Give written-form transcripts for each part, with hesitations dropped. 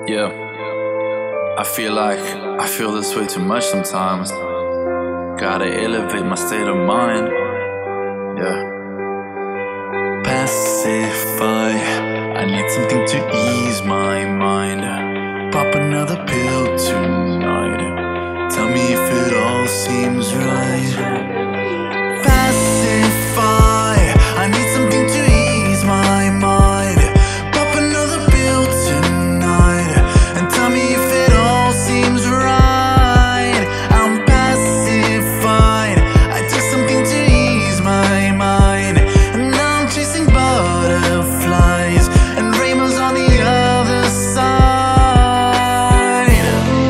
Yeah, I feel this way too much sometimes. Gotta elevate my state of mind. Yeah. Pacify, I need something to ease my mind. Pop another pill tonight. Tell me if it all seems right. Pacify, I need something to ease my mind. Pop another pill tonight and tell me if it all seems right. I'm pacified, I took something to ease my mind, and now I'm chasing butterflies and rainbows on the other side.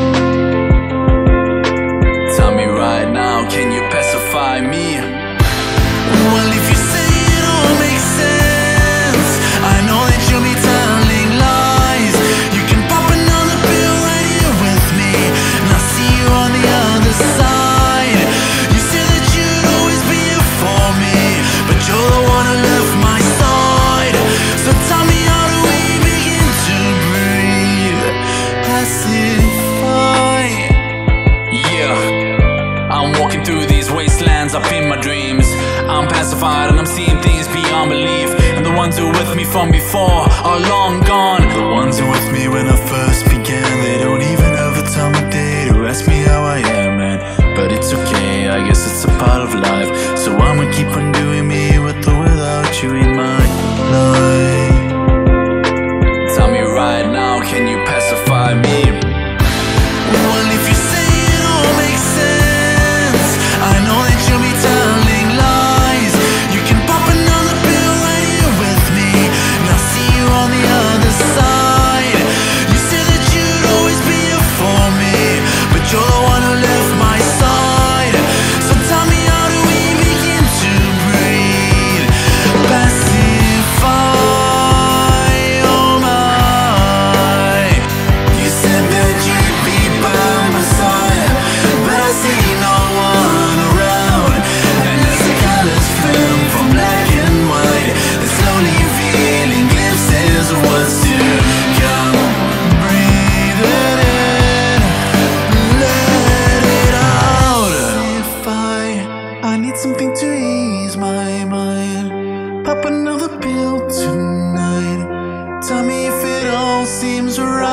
Tell me right now, can you pacify me? Well, if you say it all makes sense, I know that you'll be telling lies. You can pop another pill right here with me, and I'll see you on the other side. You said that you'd always be here for me, but you're the one who left my side. So tell me, how do we begin to breathe? Pacify. Yeah, I'm walking through these wastelands up in my dreams. I'm pacified and I'm seeing things beyond belief. And the ones who were with me from before are long gone. The ones who were with me when I first began, they don't even have the time of day to ask me how I am, man. But it's okay, I guess it's a part of life. So I'ma keep on doing me with or without you in my life. Tell me right now, can you pacify me? Well, if you say it all makes sense, I know that you'll be telling lies. You can pop another pill right here with me, and I'll see you on the other side. You said that you'd always be here for me, but you're the one who left my side. So tell me, how do we begin to breathe? Pacify, oh my. You said that you'd be by my side, but I see no one around. And as the colors film from black and white, they're slowly revealing glimpses of what's to come. Breathe it in, let it out. I need something to ease my mind. Pop another pill tonight. Tell me if it all seems right.